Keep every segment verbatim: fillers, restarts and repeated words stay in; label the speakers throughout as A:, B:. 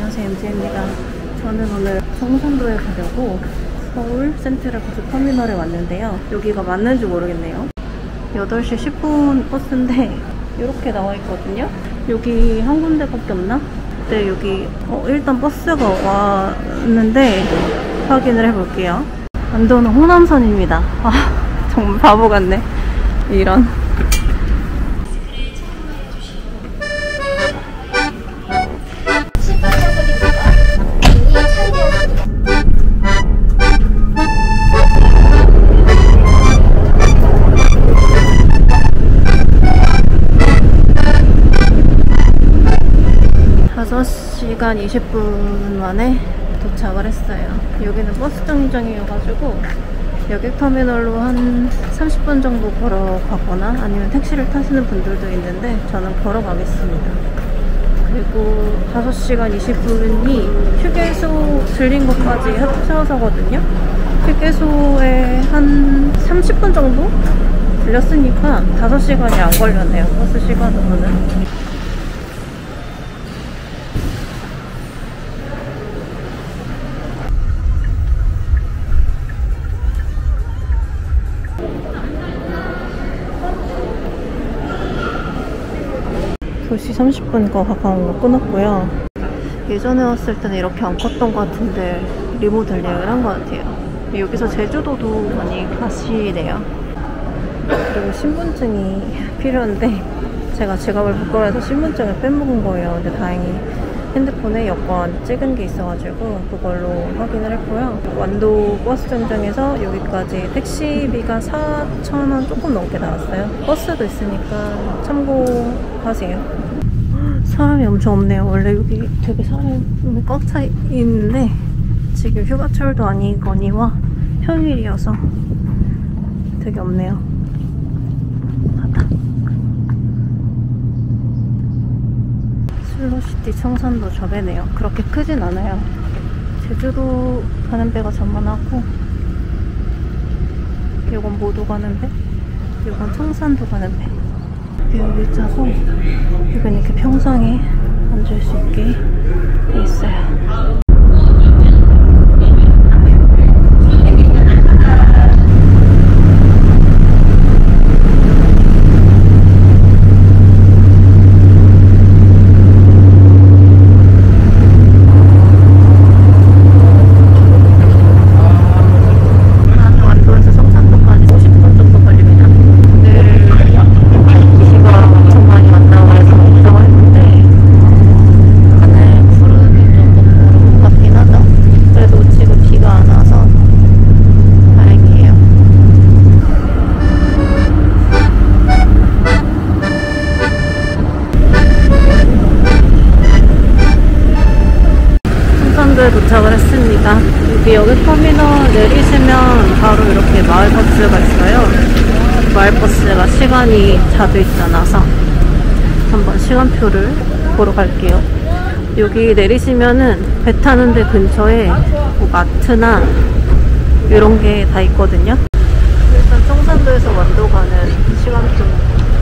A: 안녕하세요, 엠지입니다. 저는 오늘 청산도에 가려고 서울 센트럴버스 터미널에 왔는데요. 여기가 맞는지 모르겠네요. 여덟 시 십 분 버스인데 이렇게 나와 있거든요. 여기 한 군데밖에 없나? 네, 여기 어, 일단 버스가 왔는데 확인을 해볼게요. 안도는 호남선입니다. 아, 정말 바보 같네. 이런. 다섯 시간 이십 분 만에 도착을 했어요. 여기는 버스 정류장이어가지고 여객터미널로 한 삼십 분 정도 걸어가거나 아니면 택시를 타시는 분들도 있는데 저는 걸어가겠습니다. 그리고 다섯 시간 이십 분이 휴게소 들린 것까지 합쳐서거든요. 휴게소에 한 삼십 분 정도 들렸으니까 다섯 시간이 안 걸렸네요. 버스 시간으로는. 두 시 삼십 분과 가까운 거 끊었고요. 예전에 왔을 때는 이렇게 안 컸던 것 같은데 리모델링을 한 것 같아요. 여기서 제주도도 많이 가시네요. 그리고 신분증이 필요한데 제가 지갑을 부끄러워해서 신분증을 빼먹은 거예요. 근데 다행히 핸드폰에 여권 찍은 게 있어가지고 그걸로 확인을 했고요. 완도 버스 정류장에서 여기까지 택시비가 사천 원 조금 넘게 나왔어요. 버스도 있으니까 참고하세요. 사람이 엄청 없네요. 원래 여기 되게 사람이 꽉 차 있는데 지금 휴가철도 아니거니와 평일이어서 되게 없네요. 바다. 슬로시티 청산도 저 배네요. 그렇게 크진 않아요. 제주도 가는 배가 저만하고 이건 모두 가는 배, 이건 청산도 가는 배. 여기 짜서 여기는 이렇게 평상에 앉을 수 있게 돼 있어요. 도착을 했습니다. 여기 여객터미널 내리시면 바로 이렇게 마을버스가 있어요. 마을버스가 시간이 자주있지 않아서 한번 시간표를 보러 갈게요. 여기 내리시면은 배 타는데 근처에 뭐 마트나 이런 게 다 있거든요. 일단 청산도에서 완도 가는 시간표를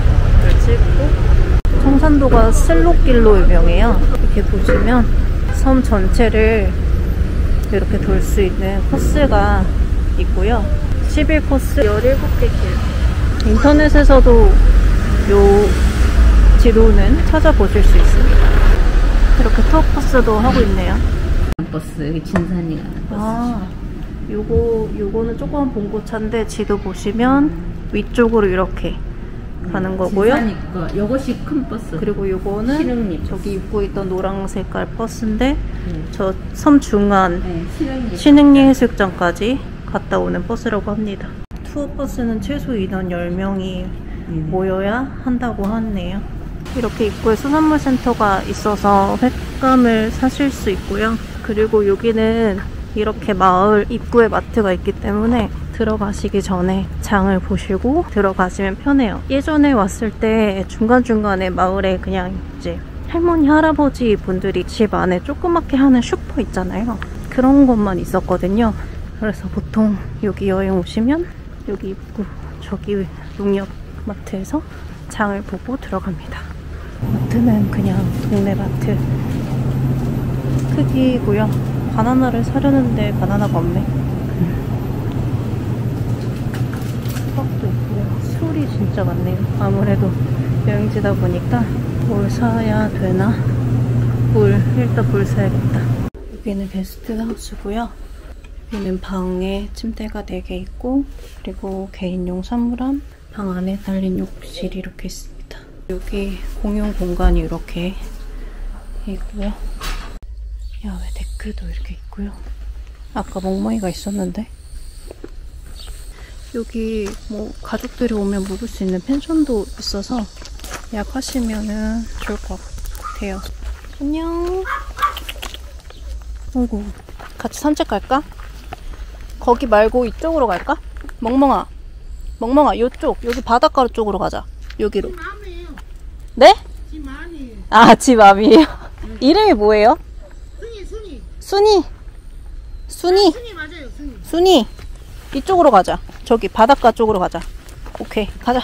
A: 찍고, 청산도가 슬로길로 유명해요. 이렇게 보시면 섬 전체를 이렇게 돌 수 있는 코스가 있고요. 십일 코스 열일곱 개 길. 인터넷에서도 요 지도는 찾아보실 수 있습니다. 이렇게 투어 코스도 하고 있네요.
B: 버스, 여기 진산이 가는 버스.
A: 아, 요거, 요거는 조금 봉고차인데 지도 보시면 위쪽으로 이렇게 가는 거고요.
B: 진산이 거, 요것이 큰 버스.
A: 그리고 요거는
B: 신흥리
A: 저기 입고 있던 노랑 색깔 버스인데 네. 저 섬 중간
B: 네, 신흥리,
A: 신흥리 해수욕장까지 갔다 오는 버스라고 합니다. 투어 버스는 최소 인원 열 명이 네. 모여야 한다고 하네요. 이렇게 입구에 수산물 센터가 있어서 횟감을 사실 수 있고요. 그리고 여기는 이렇게 마을 입구에 마트가 있기 때문에 들어가시기 전에 장을 보시고 들어가시면 편해요. 예전에 왔을 때 중간중간에 마을에 그냥 이제 할머니, 할아버지 분들이 집 안에 조그맣게 하는 슈퍼 있잖아요. 그런 것만 있었거든요. 그래서 보통 여기 여행 오시면 여기 입구, 저기 농협마트에서 장을 보고 들어갑니다. 마트는 그냥 동네 마트. 크기고요. 바나나를 사려는데 바나나가 없네. 수박도 있고요. 술이 진짜 많네요. 아무래도 여행지다 보니까 뭘 사야 되나? 물, 일단 물 사야겠다. 여기는 게스트하우스고요. 여기는 방에 침대가 네 개 있고, 그리고 개인용 사물함, 방 안에 달린 욕실이 이렇게 있습니다. 여기 공용 공간이 이렇게 있고요. 야외 데크도 이렇게 있고요. 아까 멍멍이가 있었는데. 여기 뭐 가족들이 오면 묵을 수 있는 펜션도 있어서 예약하시면은 좋을 것 같아요. 안녕. 어이구, 같이 산책 갈까? 거기 말고 이쪽으로 갈까? 멍멍아, 멍멍아, 요쪽, 여기 바닷가 쪽으로 가자. 여기로. 네?
C: 집 마음이에요.
A: 아, 집 맘이에요. 이름이 뭐예요?
C: 순이, 순이.
A: 순이. 순이.
C: 순이 맞아요, 순이.
A: 순이. 이쪽으로 가자. 저기 바닷가 쪽으로 가자. 오케이, 가자.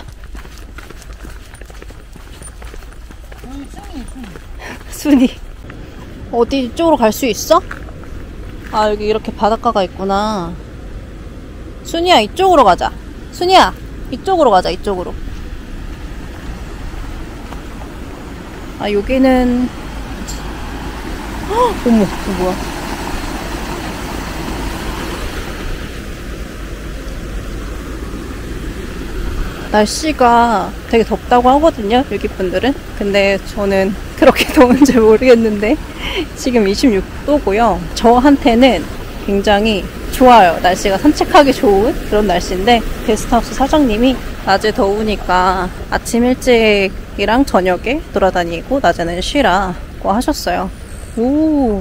C: 어, 순이, 순이.
A: 순이. 어디 이쪽으로 갈 수 있어? 아, 여기 이렇게 바닷가가 있구나. 순이야, 이쪽으로 가자. 순이야, 이쪽으로 가자, 이쪽으로. 아, 여기는 헉, 어머, 이거 뭐야? 날씨가 되게 덥다고 하거든요, 여기 분들은. 근데 저는 그렇게 더운지 모르겠는데 지금 이십육 도고요. 저한테는 굉장히 좋아요. 날씨가 산책하기 좋은 그런 날씨인데, 게스트하우스 사장님이 낮에 더우니까 아침 일찍이랑 저녁에 돌아다니고 낮에는 쉬라고 하셨어요. 오.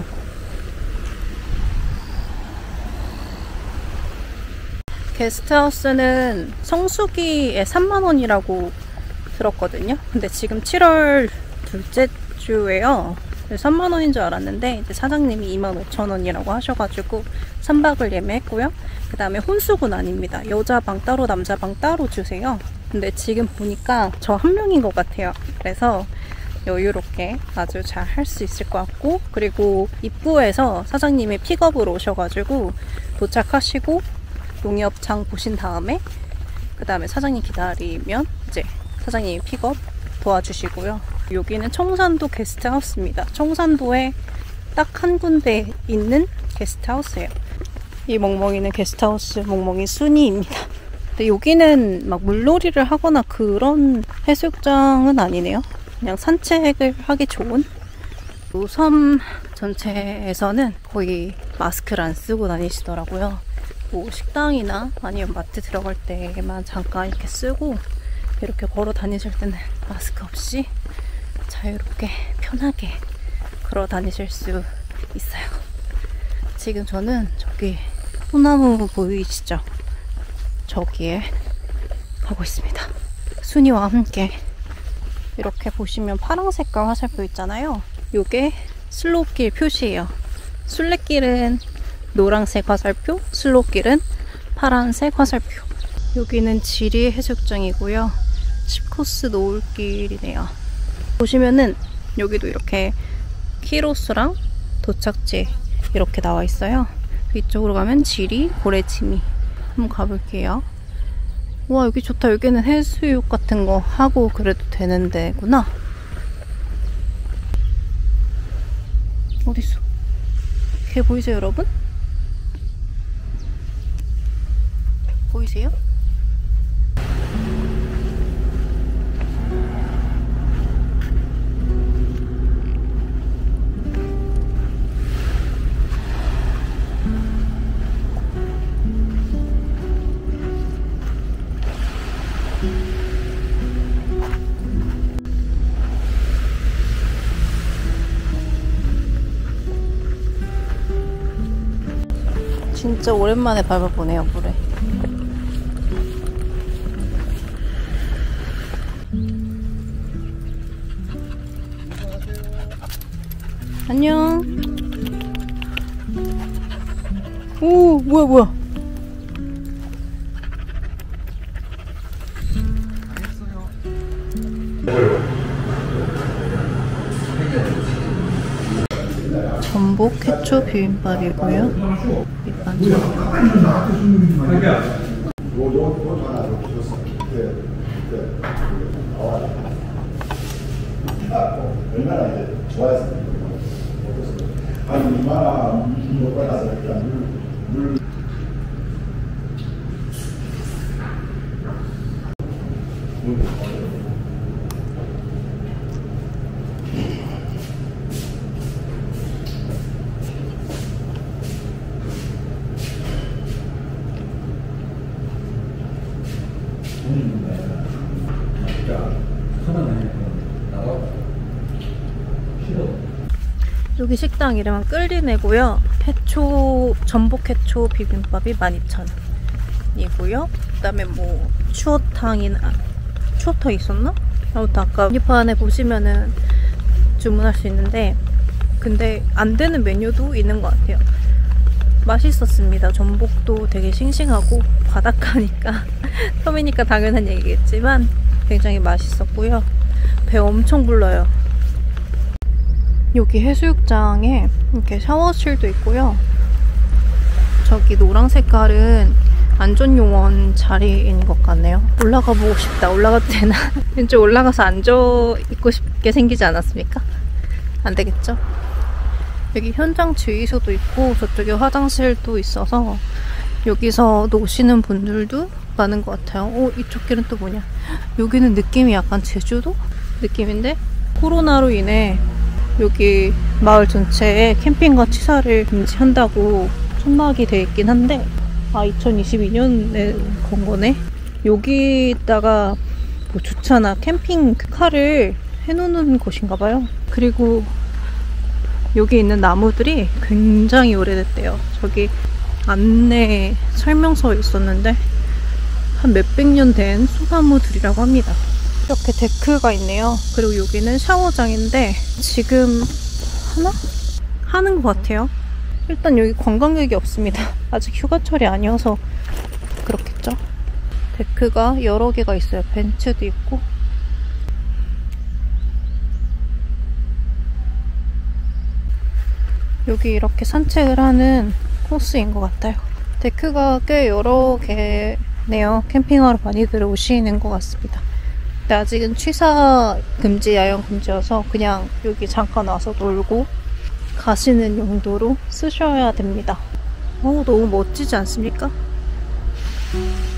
A: 게스트하우스는 성수기에 삼만 원이라고 들었거든요. 근데 지금 칠월 둘째 주예요. 삼만 원인 줄 알았는데 이제 사장님이 이만 오천 원이라고 하셔가지고 삼 박을 예매했고요. 그 다음에 혼수는 아닙니다. 여자 방 따로 남자 방 따로 주세요. 근데 지금 보니까 저 한 명인 것 같아요. 그래서 여유롭게 아주 잘 할 수 있을 것 같고, 그리고 입구에서 사장님이 픽업으로 오셔가지고 도착하시고 농협장 보신 다음에 그 다음에 사장님 기다리면 이제 사장님이 픽업 도와주시고요. 여기는 청산도 게스트하우스입니다. 청산도에 딱 한 군데 있는 게스트하우스예요. 이 멍멍이는 게스트하우스 멍멍이 순이입니다. 근데 여기는 막 물놀이를 하거나 그런 해수욕장은 아니네요. 그냥 산책을 하기 좋은. 이 섬 전체에서는 거의 마스크를 안 쓰고 다니시더라고요. 뭐 식당이나 아니면 마트 들어갈 때만 잠깐 이렇게 쓰고, 이렇게 걸어 다니실 때는 마스크 없이 자유롭게 편하게 걸어 다니실 수 있어요. 지금 저는 저기 소나무 보이시죠? 저기에 가고 있습니다. 순이와 함께. 이렇게 보시면 파란 색깔 화살표 있잖아요. 요게 슬로우길 표시예요. 순례길은 노란색 화살표, 슬로우길은 파란색 화살표. 여기는 지리 해수욕장이고요. 십 코스 노을길이네요. 보시면은 여기도 이렇게 키로수랑 도착지 이렇게 나와 있어요. 이쪽으로 가면 지리, 고래지미. 한번 가볼게요. 와, 여기 좋다. 여기는 해수욕 같은 거 하고 그래도 되는 데구나. 어딨어? 걔 보이세요, 여러분? 보이세요? 진짜 오랜만에 밟아보네요, 물에. 안녕. 오, 뭐야, 뭐야. 전복 케첩 비빔밥이고요. 밑반찬.
D: 얼마나 이제 좋아해서 아니 얼마나 못 받아서 일단 물 물.
A: 여기 식당 이름은 끌리네고요. 해초, 전복 해초 비빔밥이 만 이천 원이고요. 그 다음에 뭐 추어탕이나, 추어탕 있었나? 아무튼 아까 메뉴판에 보시면은 주문할 수 있는데, 근데 안 되는 메뉴도 있는 것 같아요. 맛있었습니다. 전복도 되게 싱싱하고 바닷가니까 섬이니까 당연한 얘기겠지만 굉장히 맛있었고요. 배 엄청 불러요. 여기 해수욕장에 이렇게 샤워실도 있고요. 저기 노랑 색깔은 안전요원 자리인 것 같네요. 올라가 보고 싶다. 올라가도 되나? 왠지 올라가서 앉아 있고 싶게 생기지 않았습니까? 안 되겠죠? 여기 현장 지휘소도 있고 저쪽에 화장실도 있어서 여기서 노시는 분들도 많은 것 같아요. 오, 이쪽 길은 또 뭐냐? 여기는 느낌이 약간 제주도 느낌인데 코로나로 인해 여기 마을 전체에 캠핑과 취사를 금지한다고 천막이 돼 있긴 한데, 아 이천이십이 년에 건 거네. 여기다가 뭐 주차나 캠핑카를 해놓는 곳인가 봐요. 그리고 여기 있는 나무들이 굉장히 오래됐대요. 저기 안내 설명서에 있었는데 한 몇백 년 된 소나무들이라고 합니다. 이렇게 데크가 있네요. 그리고 여기는 샤워장인데 지금 하나? 하는 것 같아요. 일단 여기 관광객이 없습니다. 아직 휴가철이 아니어서 그렇겠죠? 데크가 여러 개가 있어요. 벤츠도 있고. 여기 이렇게 산책을 하는 코스인 것 같아요. 데크가 꽤 여러 개네요. 캠핑하러 많이들 오시는 것 같습니다. 근데 아직은 취사 금지, 야영 금지여서 그냥 여기 잠깐 와서 놀고 가시는 용도로 쓰셔야 됩니다. 오, 너무 멋지지 않습니까?